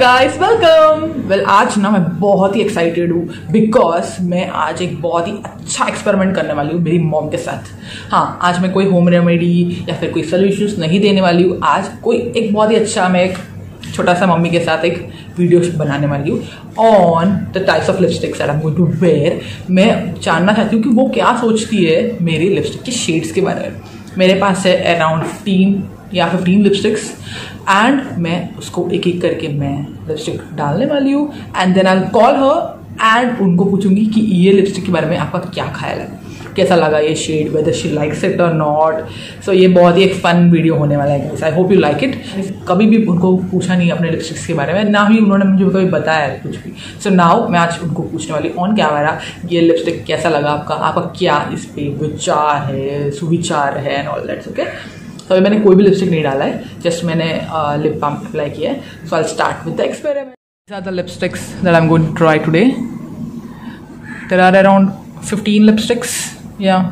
Guys welcome. Well आज ना मैं बहुत ही एक्साइटेड हूँ बिकॉज मैं आज एक बहुत ही अच्छा एक्सपेरिमेंट करने वाली हूँ मेरी मॉम के साथ। हाँ, आज मैं कोई होम रेमेडी या फिर कोई सोल्यूशंस नहीं देने वाली हूँ। आज कोई एक बहुत ही अच्छा मैं एक छोटा सा मम्मी के साथ एक वीडियो बनाने वाली हूँ on the types of lipsticks that I am going to wear. मैं जानना चाहती हूँ कि वो क्या सोचती है मेरी लिपस्टिक के शेड्स के बारे में। मेरे पास है अराउंड 15 लिपस्टिक्स एंड मैं उसको एक एक करके मैं लिपस्टिक डालने वाली हूँ and then I will call her and उनको पूछूंगी कि ये लिपस्टिक के बारे में आपका क्या ख्याल है, कैसा लगा ये shade, whether she likes it और नॉट। सो ये बहुत ही एक फन वीडियो होने वाला है। I hope you like it. कभी भी उनको पूछा नहीं अपने लिपस्टिक्स के बारे में, ना ही उन्होंने मुझे कभी बताया है कुछ भी। सो नाउ मैं आज उनको पूछने वाली ऑन कैमरा ये लिपस्टिक कैसा लगा आपका क्या इस पे विचार है, सुविचार है एंड ऑल दैट्स ओके। तो मैंने कोई भी लिपस्टिक नहीं डाला है, जस्ट मैंने लिप बाम अप्लाई किया है। So I will start with the experiment. These are the lipsticks that I'm going to try today. There are around 15 lipsticks. Yeah,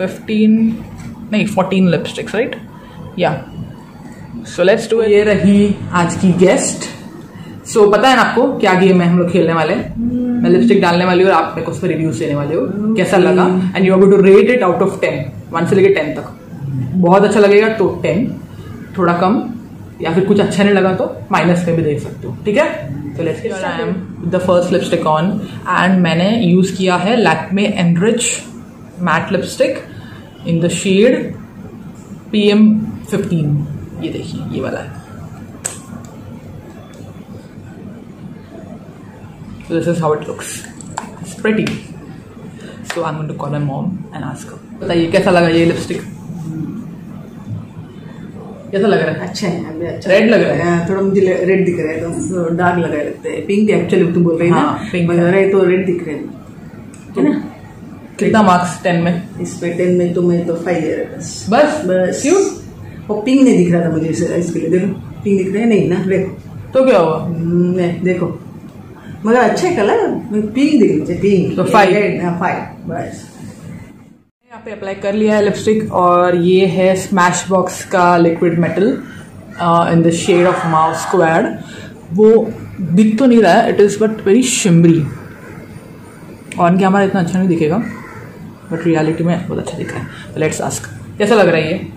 14 lipsticks, right? Yeah. So let's do it. ये रही आज की guest. So पता है ना आपको क्या game है हम लोग खेलने वाले? मैं लिपस्टिक डालने वाली हूँ और आप मेरे को उस पर रिव्यूज देने वाले हो कैसा लगा and you are going to rate it out of 10, 1 से लेकर 10 तक। बहुत अच्छा लगेगा तो 10, थोड़ा कम या फिर कुछ अच्छा नहीं लगा तो माइनस में भी दे सकते हो, ठीक है। So let's get started. I am with the first lipstick on and मैंने यूज किया है Lakme enrich matte lipstick in the shade PM15। ये देखिए ये वाला है। So this is how it looks. It's pretty. So I'm going to call my mom and ask her. बताइए कैसा लगा ये लिपस्टिक, कैसा लग रहा है? अच्छा है, अभी अच्छा रेड लग रहा है। थोड़ा मुझे रेड दिख रहा है, तो डार्क लग रहा है। पिंक एक्चुअली तुम बोल रही है ना, पिंक लग रहा है तो रेड दिख रहा है ना। कितना मार्क्स 10 में? इस पे 10 में तो मैं तो 5 है बस। क्यों? वो पिंक नहीं दिख रहा था मुझे इसके लिए। देखो पिंक दिख रहा है नहीं ना, देखो तो क्या हुआ। नहीं देखो मगर अच्छा है कलर, पिंक दिख रही है, पिंक तो 5 बस। यहाँ पे अप्लाई कर लिया है लिपस्टिक और ये है स्मैश बॉक्स का liquid metal in the shade of mouse squad. वो दिख तो नहीं रहा है, it is but very shimmery. On camera इतना अच्छा नहीं दिखेगा बट रियलिटी में बहुत अच्छा दिख रहा है। लेट्स आस्क कैसा लग रहा है ये?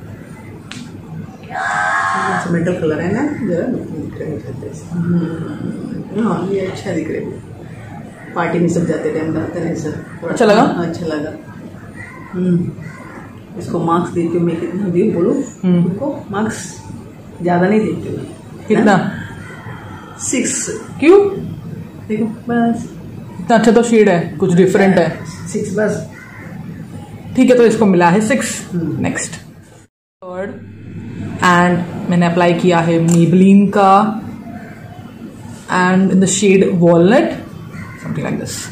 मेटल कलर है ना, हाँ ये अच्छा दिख रहा है। पार्टी में सब जाते टाइम डालते हैं सर। अच्छा लगा? अच्छा लगा। इसको मार्क्स देती हूँ मैं, कितना दी बोलो तुमको? मार्क्स ज्यादा नहीं देती हूँ। कितना? 6। क्यों? देखो बस इतना अच्छा तो शेड है, कुछ डिफरेंट है। 6 बस, ठीक है तो इसको मिला है 6। नेक्स्ट थर्ड एंड मैंने अप्लाई किया है मेबेलिन का and in the shade walnut, something like this.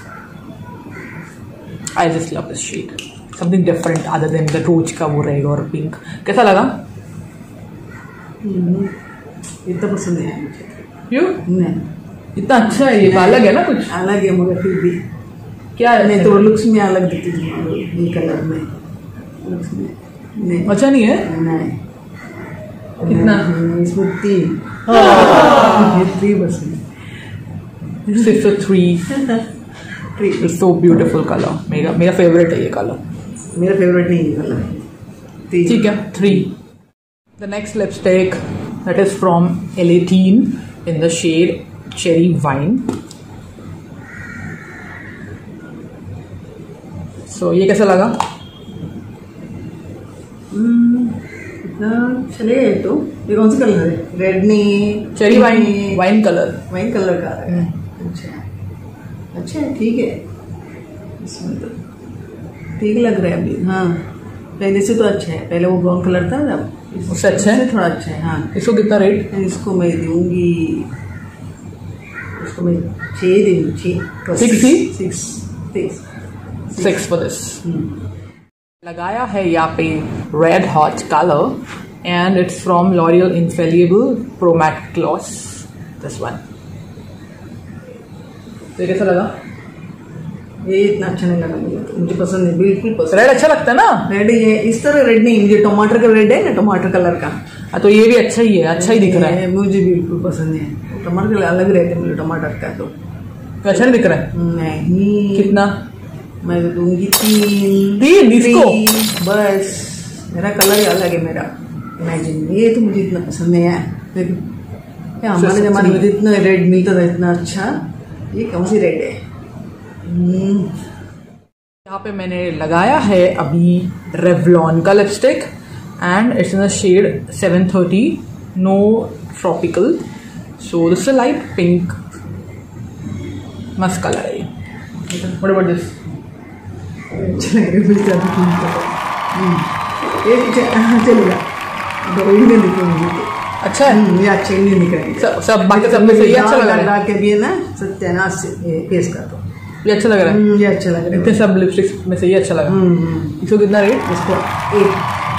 I just love this shade, something different other than the rose का वो रहेगा। और पिंक कैसा लगा? इतना पसंद है मुझे। क्यों? नहीं इतना अच्छा है, ये अलग है ना, कुछ अलग है मगर फिर भी क्या है? नहीं तो लुक्स में अलग दिखती थी ये कलर में, लुक्स में नहीं अच्छा नहीं है। नहीं कितना इसमें 3 बस। सिर्फ 3 इट्स सो ब्यूटीफुल कलर। मेरा फेवरेट है ये कलर। मेरा फेवरेट नहीं है कलर, ठीक है 3। The next lipstick that is from L18 in the shade cherry wine. So ये कैसा लगा? चले तो ये कौन सा कलर है? रेड नहीं, चेरी वाइन कलर का है। अच्छा है, ठीक है, इसमें तो ठीक लग रहा है अभी। हाँ पहले से तो अच्छा है, पहले वो ब्राउन कलर था ना, उससे अच्छा है, थोड़ा अच्छा है। हाँ इसको कितना रेट? इसको मैं दूंगी, इसको मैं 6 दूंगी। 6 फॉर दिस। लगाया है यहाँ पे red hot colour and it's from L'Oreal infallible pro matte gloss, this one. तो कैसा लगा? ये इतना अच्छा नहीं लगा मुझे, तो मुझे पसंद नहीं, बिल्कुल पसंद। रेड अच्छा लगता है ना? रेड ये इस तरह रेड नहीं, मुझे टमाटर का रेड है ना, टमाटर कलर का। तो ये भी अच्छा ही है, अच्छा ही दिख रहा है। मुझे बिल्कुल पसंद है, टमाटर कलर अलग रहते मुझे टमाटर का। तो अच्छा नहीं दिख रहा है? नहीं। कितना? मैं तो दूंगी 3 इसको बस। मेरा कलर ही अलग है मेरा, इमेजिन। ये तो मुझे इतना पसंद नहीं है। देखो हमारे जमाने में इतना रेड मिलता था, इतना अच्छा। ये कौन सी रेड है? यहाँ पे मैंने लगाया है अभी रेवलॉन का lipstick and it's in the shade 730 no tropical. So this is light pink, मस्त कलर है ये। What about this? अच्छा लग रहा है, चलेगा। इंडियन दिख रहा मुझे। अच्छा है, ये अच्छा इंडियन दिख रहा है। सब बाकी सब में से ये अच्छा लग रहा है। डाल के भी है ना सत्यानाश से फेस का, तो ये अच्छा लग रहा है। ये अच्छा लग रहा है। इतने सब लिपस्टिक्स में से ये अच्छा लगा। इसको कितना रेट? इसको 8।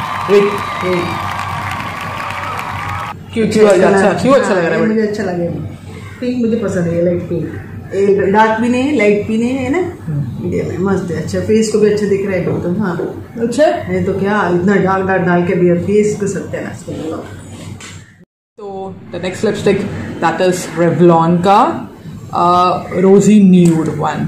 क्यों अच्छा लग रहा है? मुझे अच्छा लगे। पिंक मुझे पसंद है, लाइट पिंक। डार्क भी नहीं है, लाइट भी नहीं है ना, मीडियम है, मस्त है। अच्छा फेस को भी अच्छा दिख रहा है तो। हाँ अच्छा नहीं तो क्या, इतना डार्क डार्क डाल के भी फेस को सत्यानाश कर लो। तो the next lipstick that is Revlon का रोजी न्यूड वन।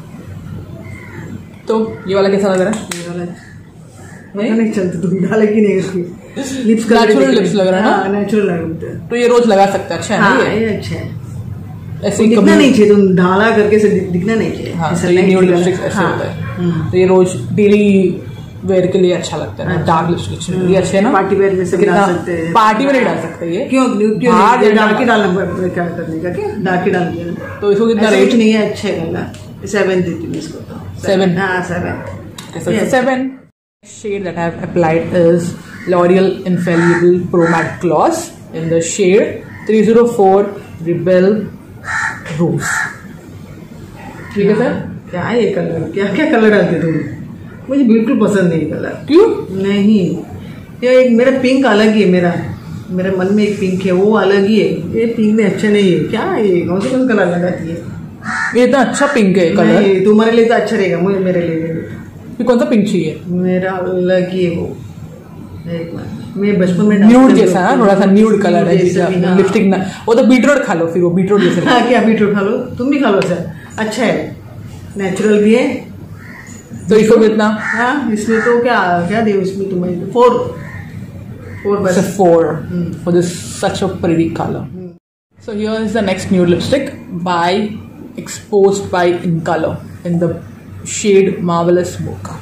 तो ये वाला कैसा लग रहा है? ये वाला नहीं चलता, तुम डाले कि नहीं उसकी लिप्स का नेचुरल लिप्स लग रहा है ना? नेचुरल लगता है, तो ये रोज लगा सकते हैं। अच्छा है ना? ये अच्छा है। ऐसे दिखना नहीं चाहिए, तुम ढाला करके से दिखना नहीं चाहिए। हाँ, तो ये न्यूड लिपस्टिक ऐसे होता है। तो ये रोज डेली वेयर के लिए अच्छा लगता है। डार्क लिपस्टिक ये अच्छे है ना? पार्टी वेयर में सब डाल सकते हैं। पार्टी में नहीं डाल सकते ये। क्यों डार्क ही डालना, क्या करने का? क्या डार्क ही डाल दिया तो इसको कितना रेट? नहीं है, अच्छा है। 7 देती हूँ इसको तो। 7? हाँ 7। 7 shade that I have applied is L'Oreal Infallible Pro Matte Gloss in the shade 304 Rebel Rose. ठीक है सर? क्या है ये कलर? क्या क्या कलर डालते तुम? मुझे बिल्कुल पसंद नहीं कलर। क्यों नहीं? ये एक मेरा पिंक अलग ही है, मेरे मन में एक पिंक है, वो अलग ही है। ये पिंक में अच्छा नहीं है। क्या है ये? कौन सा कलर लगाती है? ये इतना अच्छा पिंक है कलर। तुम्हारे लिए तो अच्छा रहेगा, मुझे मेरे लिए कौन सा पिंक चाहिए? मेरा अलग ही है वो। मैं बचपन में न्यूड जैसा है, थोड़ा सा न्यूड कलर है लिपस्टिक ना। वो तो बीटरूट खा लो, फिर वो बीटरूट जैसे। हाँ क्या बीटरूट खा लो, तुम भी खा लो सर। अच्छा है, नेचुरल भी है। तो इसको कितना? हाँ इसमें तो क्या क्या दे उसमें तुम्हें 4 बस। 4 for this such a pretty color. So here is the next nude lipstick by Exposed by In Color in the shade Marvelous Mocha.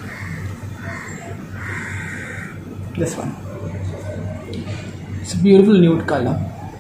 This one. It's a beautiful nude color.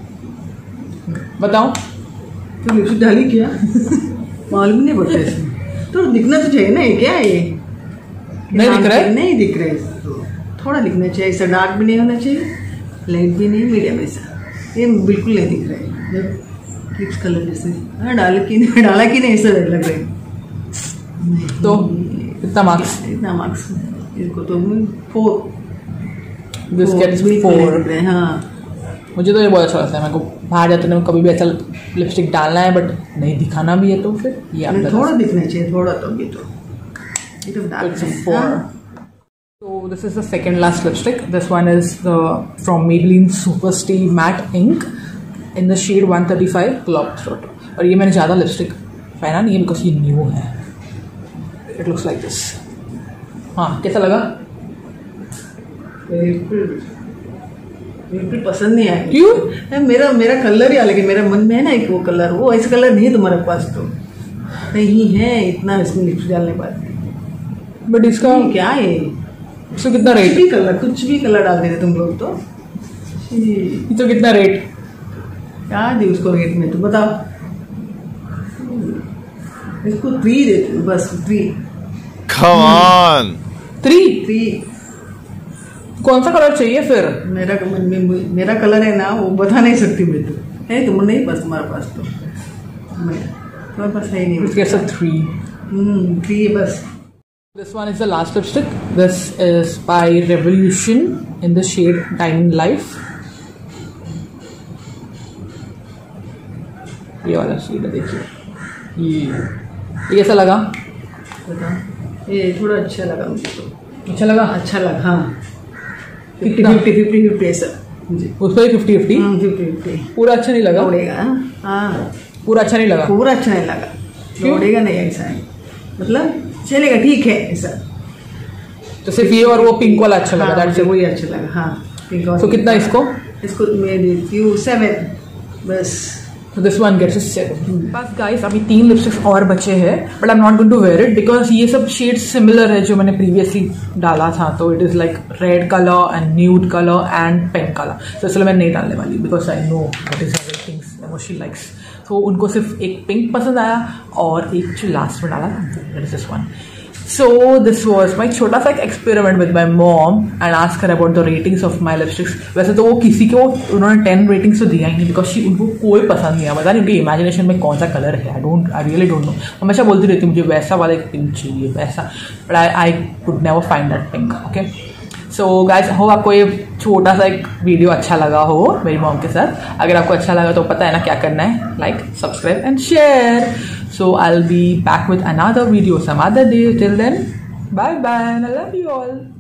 बताओ तो लिपस्टिक डाली क्या? मालूम नहीं पड़ता इसमें। तो दिखना तो चाहिए ना, ये क्या है? ये नहीं दिख रहा है? नहीं दिख रहा है, थोड़ा दिखना चाहिए। ऐसा डार्क भी नहीं होना चाहिए, लाइट भी नहीं, मीडियम ऐसा। ये बिल्कुल नहीं दिख रहा है। जब लिप्स कलर जैसे डाला कि नहीं ऐसा लग रहा है। तो कितना मार्क्स? इतना मार्क्स इसको तो 4। This gets 4। हाँ मुझे तो ये बहुत अच्छा लगता है। मेरे को बाहर जाते हैं कभी भी ऐसा लिपस्टिक डालना है बट नहीं दिखाना भी है, तो फिर ये आप थोड़ा दिखना चाहिए, थोड़ा तो ये तो it's a 4. So this is the second last lipstick. This one is from Maybelline Super Stay Matte Ink in the shade 135 Globetrotter. और ये मैंने ज़्यादा लिपस्टिक पहना नहीं है बिकॉज ये न्यू है। It looks like this. हाँ कैसा लगा? बिल्कुल पसंद नहीं आया। क्यों? मेरा कलर ही अलग है। मेरा मन में है ना एक वो कलर, वो ऐसा कलर नहीं है तुम्हारे पास, तो नहीं है इतना इसमें लिपस्टिक डालने के बाद। बट इसका क्या है? इसका कितना रेट? कुछ भी कलर डाल देते तुम लोग तो। तो कितना रेट? क्या दे उसको रेट में तो बताओ। इसको 3 देते हो बस, 3। Come on. 3। कौन सा कलर चाहिए फिर? मेरा मन में मेरा कलर है ना, वो बता नहीं सकती मैं तो। है तुम नहीं पास, तुम्हारे पास तो तुम्हारे पास है नहीं। It's a 3. 3 बस। This one is the last lipstick. This is by Revolution in the shade Diamond Life. ये वाला शेड है, देखिए। ये कैसा लगा? बताओ, ये थोड़ा अच्छा लगा मुझे तो। अच्छा लगा? अच्छा लगा, हाँ। कितना? 50-50 ऐसा जी। उस पर 50-50? 50-50 पूरा अच्छा नहीं लगा? उड़ेगा, हाँ। पूरा अच्छा नहीं लगा? पूरा अच्छा नहीं लगा, उड़ेगा नहीं ऐसा है, मतलब चलेगा, ठीक है ऐसा। तो सिर्फ ये और वो पिंक वाला अच्छा लगा? मुझे वही अच्छा लगा, हाँ, पिंक वाला। तो कितना इसको? इसको मैं देती हूँ 7 बस। So this one gets a 7. बस गाइस, अभी 3 लिपस्टिक्स और बचे हैं, but I am not going to wear it because ये सब शेड्स सिमिलर है जो मैंने प्रीवियसली डाला था। तो it is like red colour and nude colour and pink colour, तो इसलिए मैं नहीं डालने वाली because I know what is other things what she likes. तो उनको सिर्फ एक पिंक पसंद आया और एक जो लास्ट में डाला that is this one. So this was my छोटा सा एक experiment with my mom and ask her about the ratings of my lipsticks. वैसे तो वो किसी को उन्होंने 10 ratings तो दिया ही नहीं बिकॉज उनको कोई पसंद नहीं है, पता नहीं उनकी इमेजिनेशन में कौन सा कलर है। I really don't know. हमेशा बोलती रहती मुझे वैसा वाला एक पिंक चाहिए वैसा, but I could never find that pink. Okay, so guys हो आपको ये छोटा सा एक वीडियो अच्छा लगा हो मेरी मॉम के साथ। अगर आपको अच्छा लगा तो पता है ना क्या करना है, like subscribe and share. So I'll be back with another video some other day. Till then, bye bye and I love you all.